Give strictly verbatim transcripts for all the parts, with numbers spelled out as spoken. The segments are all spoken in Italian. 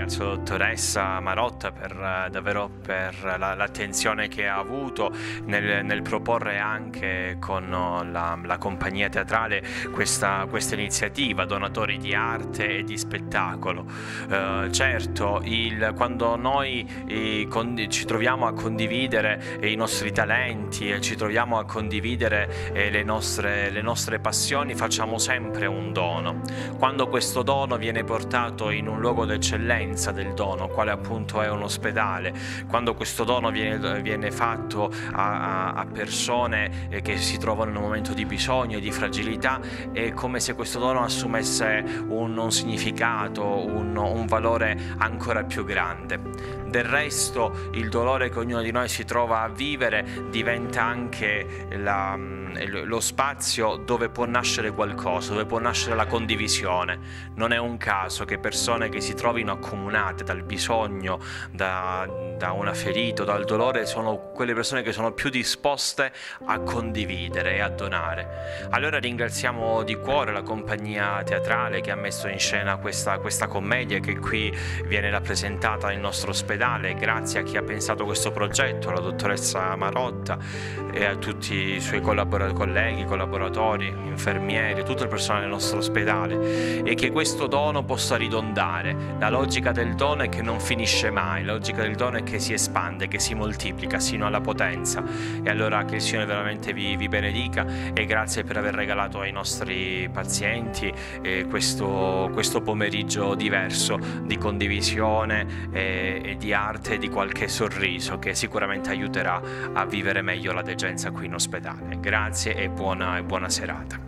ringrazio la dottoressa Marotta per, uh, davvero per la, l'attenzione che ha avuto nel, nel proporre anche con uh, la, la compagnia teatrale questa, questa iniziativa, donatori di arte e di spettacolo. Uh, certo, il, quando noi eh, con, ci troviamo a condividere eh, i nostri talenti e ci troviamo a condividere eh, le, nostre, le nostre passioni, facciamo sempre un dono. Quando questo dono viene portato in un luogo d'eccellenza del dono, quale appunto è un ospedale, quando questo dono viene, viene fatto a, a persone che si trovano in un momento di bisogno e di fragilità, è come se questo dono assumesse un, un significato, un, un valore ancora più grande. Del resto il dolore che ognuno di noi si trova a vivere diventa anche la, lo spazio dove può nascere qualcosa, dove può nascere la condivisione. Non è un caso che persone che si trovino accomunate dal bisogno, da, da una ferita, dal dolore, sono quelle persone che sono più disposte a condividere e a donare. Allora ringraziamo di cuore la compagnia teatrale che ha messo in scena questa, questa commedia che qui viene rappresentata nel nostro ospedale. Grazie a chi ha pensato questo progetto, alla dottoressa Marotta e a tutti i suoi collabor- colleghi, collaboratori, infermieri, tutto il personale del nostro ospedale, e che questo dono possa ridondare. La logica del dono è che non finisce mai, la logica del dono è che si espande, che si moltiplica sino alla potenza. E allora che il Signore veramente vi, vi benedica, e grazie per aver regalato ai nostri pazienti eh, questo, questo pomeriggio diverso di condivisione e, e di arte e di qualche sorriso che sicuramente aiuterà a vivere meglio la degenza qui in ospedale. Grazie e buona, e buona serata.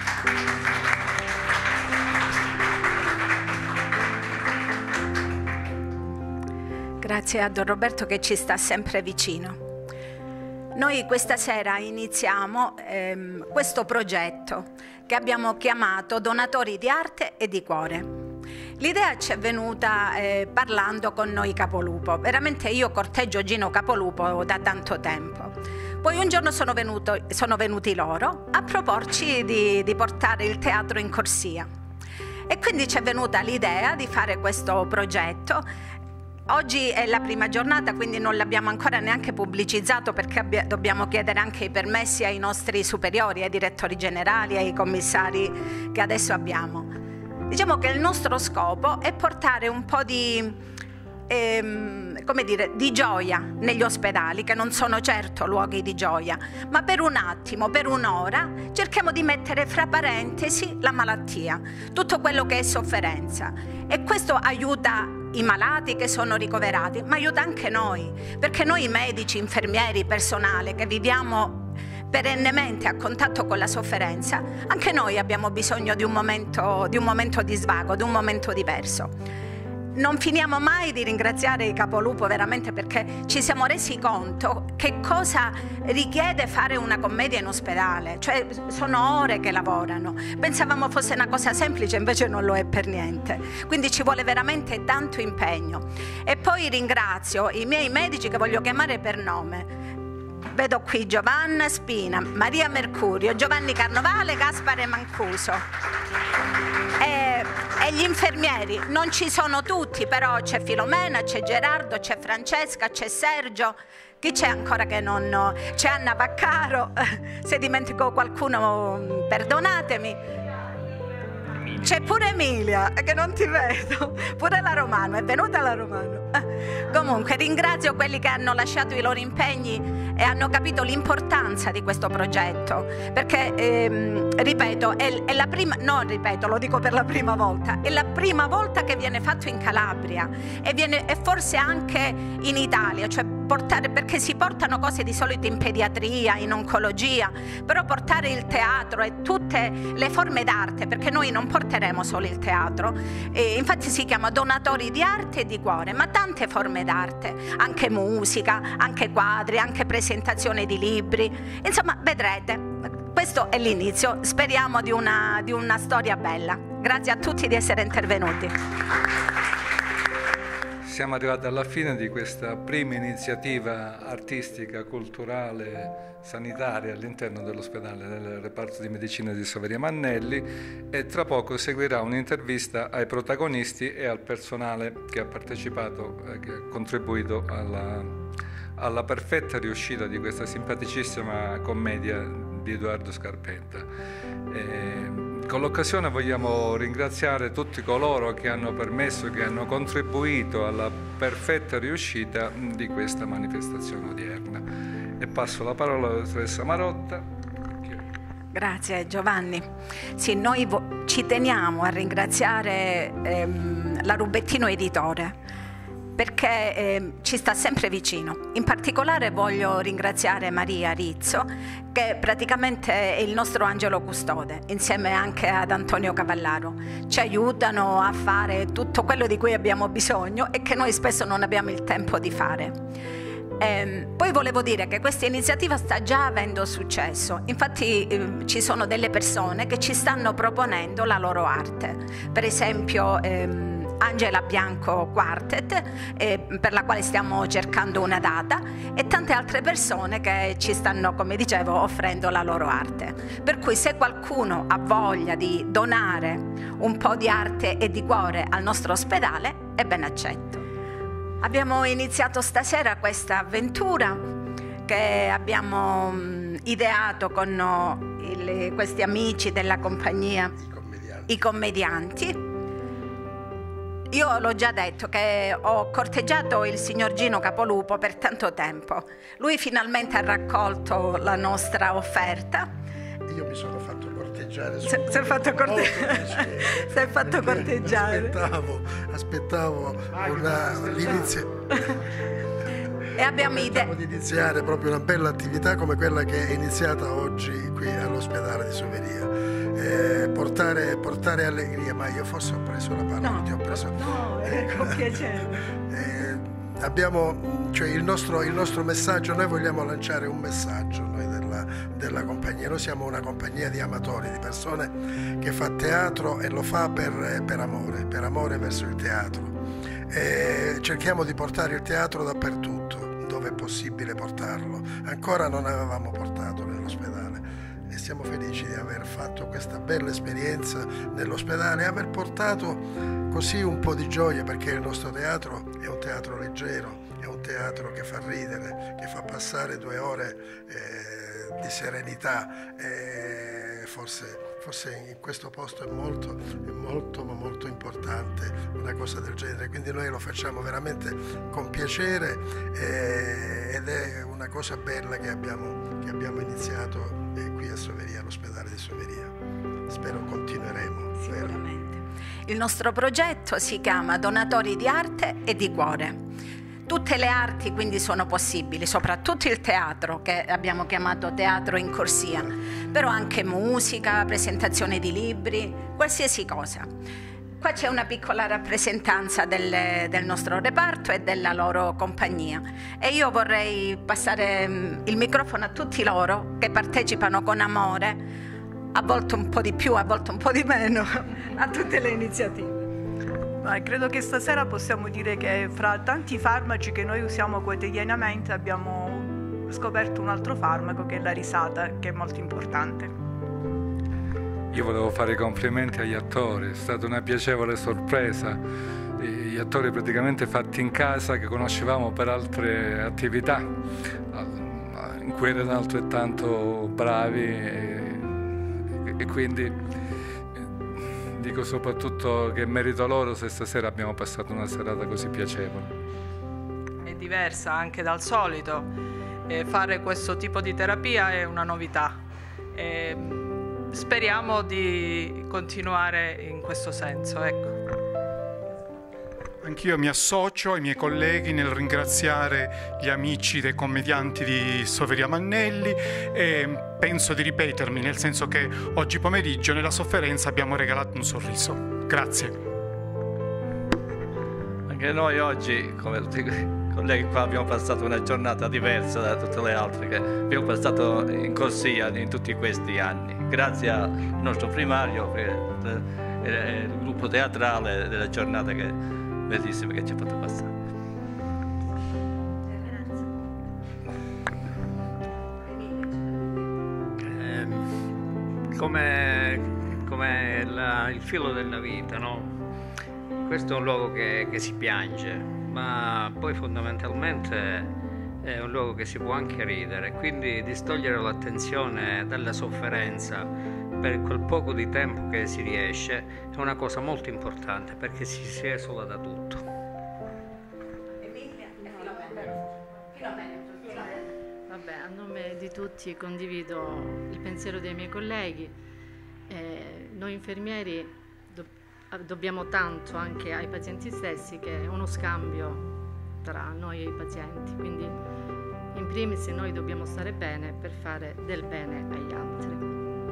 Grazie a Don Roberto che ci sta sempre vicino. Noi questa sera iniziamo ehm, questo progetto che abbiamo chiamato Donatori di Arte e di Cuore. L'idea ci è venuta eh, parlando con noi Capolupo. Veramente io corteggio Gino Capolupo da tanto tempo. Poi un giorno sono, venuto, sono venuti loro a proporci di, di portare il teatro in corsia. E quindi ci è venuta l'idea di fare questo progetto. Oggi è la prima giornata, quindi non l'abbiamo ancora neanche pubblicizzato, perché abbia, dobbiamo chiedere anche i permessi ai nostri superiori, ai direttori generali, ai commissari che adesso abbiamo. Diciamo che il nostro scopo è portare un po' di, ehm, come dire, di gioia negli ospedali, che non sono certo luoghi di gioia, ma per un attimo, per un'ora, cerchiamo di mettere fra parentesi la malattia, tutto quello che è sofferenza. E questo aiuta i malati che sono ricoverati, ma aiuta anche noi, perché noi medici, infermieri, personale che viviamo perennemente a contatto con la sofferenza, anche noi abbiamo bisogno di un momento di, un momento di svago, di un momento diverso. Non finiamo mai di ringraziare il Capolupo, veramente, perché ci siamo resi conto che cosa richiede fare una commedia in ospedale. Cioè sono ore che lavorano. Pensavamo fosse una cosa semplice, invece non lo è per niente. Quindi ci vuole veramente tanto impegno. E poi ringrazio i miei medici che voglio chiamare per nome. Vedo qui Giovanna Spina, Maria Mercurio, Giovanni Carnovale, Gaspare Mancuso. E, e gli infermieri, non ci sono tutti, però c'è Filomena, c'è Gerardo, c'è Francesca, c'è Sergio. Chi c'è ancora che non... C'è Anna Vaccaro, se dimentico qualcuno perdonatemi. C'è pure Emilia, che non ti vedo, pure la Romano, è venuta la Romano. Comunque ringrazio quelli che hanno lasciato i loro impegni e hanno capito l'importanza di questo progetto, perché, ehm, ripeto, è, è la prima, no ripeto, lo dico per la prima volta, è la prima volta che viene fatto in Calabria e, viene, e forse anche in Italia, cioè portare, perché si portano cose di solito in pediatria, in oncologia, però portare il teatro e tutte le forme d'arte, perché noi non porteremo solo il teatro, e infatti si chiama Donatori di Arte e di Cuore, ma tante forme d'arte, anche musica, anche quadri, anche presentazione di libri, insomma vedrete, questo è l'inizio, speriamo di una, di una storia bella. Grazie a tutti di essere intervenuti. siamo arrivati alla fine di questa prima iniziativa artistica, culturale, sanitaria all'interno dell'ospedale, del reparto di medicina di Soveria Mannelli, e tra poco seguirà un'intervista ai protagonisti e al personale che ha partecipato, eh, che ha contribuito alla, alla perfetta riuscita di questa simpaticissima commedia di Edoardo Scarpetta. Eh, Con l'occasione vogliamo ringraziare tutti coloro che hanno permesso, che hanno contribuito alla perfetta riuscita di questa manifestazione odierna. E passo la parola alla dottoressa Marotta. Grazie Giovanni. Sì, noi ci teniamo a ringraziare ehm, la Rubettino Editore, perché eh, ci sta sempre vicino. In particolare voglio ringraziare Maria Rizzo, che praticamente è il nostro angelo custode, insieme anche ad Antonio Cavallaro. Ci aiutano a fare tutto quello di cui abbiamo bisogno e che noi spesso non abbiamo il tempo di fare. Eh, poi volevo dire che questa iniziativa sta già avendo successo. Infatti eh, ci sono delle persone che ci stanno proponendo la loro arte. Per esempio ehm, Angela Bianco Quartet, eh, per la quale stiamo cercando una data, e tante altre persone che ci stanno, come dicevo, offrendo la loro arte. Per cui se qualcuno ha voglia di donare un po' di arte e di cuore al nostro ospedale, è ben accetto. Abbiamo iniziato stasera questa avventura che abbiamo mh, ideato con no, il, questi amici della compagnia, i commedianti. I commedianti. Io l'ho già detto che ho corteggiato il signor Gino Capolupo per tanto tempo. Lui finalmente ha raccolto la nostra offerta. Io mi sono fatto corteggiare. Si è fatto corteggiare. Si è fatto corteggiare. Aspettavo, aspettavo una, l'inizio. E abbiamo idea di iniziare proprio una bella attività come quella che è iniziata oggi qui all'ospedale di Soveria. Eh, portare, portare allegria, ma io forse ho preso la parola, no, ti ho preso. No, eh, con piacere. Eh, abbiamo, cioè il nostro, il nostro messaggio, noi vogliamo lanciare un messaggio noi della, della compagnia. Noi siamo una compagnia di amatori, di persone che fa teatro e lo fa per, per amore, per amore verso il teatro. Eh, cerchiamo di portare il teatro dappertutto, dove è possibile portarlo. Ancora non avevamo portato nell'ospedale. E siamo felici di aver fatto questa bella esperienza nell'ospedale e aver portato così un po' di gioia, perché il nostro teatro è un teatro leggero, è un teatro che fa ridere, che fa passare due ore eh, di serenità. E forse, forse in questo posto è molto, è molto, ma molto importante una cosa del genere. Quindi noi lo facciamo veramente con piacere eh, ed è una cosa bella che abbiamo, che abbiamo iniziato qui a Soveria, all'ospedale di Soveria. Spero continueremo. Sicuramente. Il nostro progetto si chiama Donatori di Arte e di Cuore. Tutte le arti quindi sono possibili, soprattutto il teatro, che abbiamo chiamato teatro in corsia, però anche musica, presentazione di libri, qualsiasi cosa. Qua c'è una piccola rappresentanza del, del nostro reparto e della loro compagnia, e io vorrei passare il microfono a tutti loro che partecipano con amore, a volte un po' di più, a volte un po' di meno, a tutte le iniziative. Ma credo che stasera possiamo dire che fra tanti farmaci che noi usiamo quotidianamente abbiamo scoperto un altro farmaco, che è la risata, che è molto importante. Io volevo fare i complimenti agli attori, è stata una piacevole sorpresa. Gli attori praticamente fatti in casa, che conoscevamo per altre attività, in cui erano altrettanto bravi, e, e quindi dico soprattutto che merito loro se stasera abbiamo passato una serata così piacevole. È diversa anche dal solito, e fare questo tipo di terapia è una novità. E speriamo di continuare in questo senso, ecco. Anch'io mi associo ai miei colleghi nel ringraziare gli amici dei commedianti di Soveria Mannelli, e penso di ripetermi, nel senso che oggi pomeriggio nella sofferenza abbiamo regalato un sorriso. Grazie. Anche noi oggi, come tutti i colleghi qua, abbiamo passato una giornata diversa da tutte le altre che abbiamo passato in corsia in tutti questi anni. Grazie al nostro primario e il gruppo teatrale della giornata che bellissima che ci ha fatto passare. come, come la, il filo della vita, no? Questo è un luogo che, che si piange, ma poi fondamentalmente è un luogo che si può anche ridere, quindi distogliere l'attenzione dalla sofferenza per quel poco di tempo che si riesce è una cosa molto importante, perché si, si esula da tutto. Vabbè, a nome di tutti condivido il pensiero dei miei colleghi. Eh, noi infermieri do, dobbiamo tanto anche ai pazienti stessi, che è uno scambio tra noi e i pazienti, quindi in primis noi dobbiamo stare bene per fare del bene agli altri.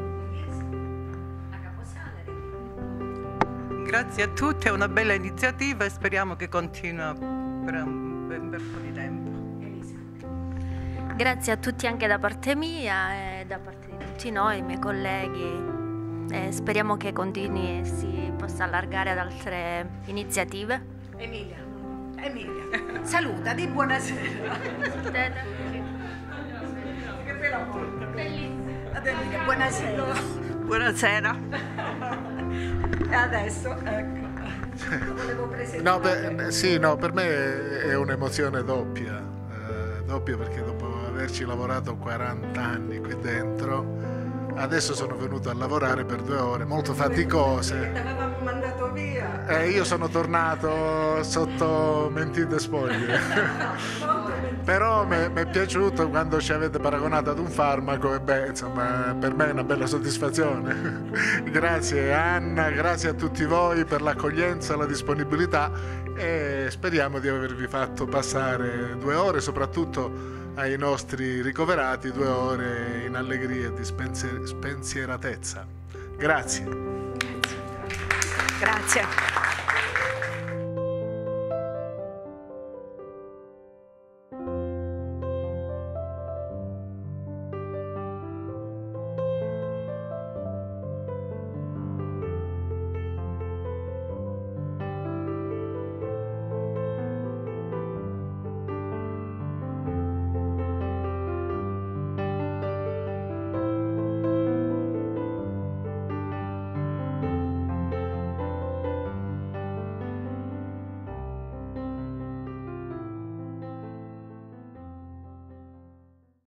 Grazie a tutti, è una bella iniziativa e speriamo che continui per un bel po' di tempo. Grazie a tutti anche da parte mia e da parte di tutti noi, i miei colleghi. E speriamo che continui e si possa allargare ad altre iniziative. Emilia, Emilia, saluta, di buonasera. Che bella volta. Bellissima. Buonasera. Buonasera. E adesso, ecco, volevo presentare. No, per, sì, no, per me è un'emozione doppia, eh, doppia perché dopo averci lavorato quaranta anni qui dentro, adesso sono venuto a lavorare per due ore molto faticose. Ti avevamo mandato via. E io sono tornato sotto mentite spoglie. Però mi è piaciuto quando ci avete paragonato ad un farmaco e beh, insomma, per me è una bella soddisfazione. Grazie Anna, grazie a tutti voi per l'accoglienza, la disponibilità e speriamo di avervi fatto passare due ore, soprattutto ai nostri ricoverati, due ore in allegria e di spensieratezza. Grazie. Grazie.